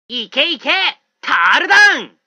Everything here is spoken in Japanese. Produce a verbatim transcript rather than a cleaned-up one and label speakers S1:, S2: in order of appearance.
S1: いけいけ、カールダウン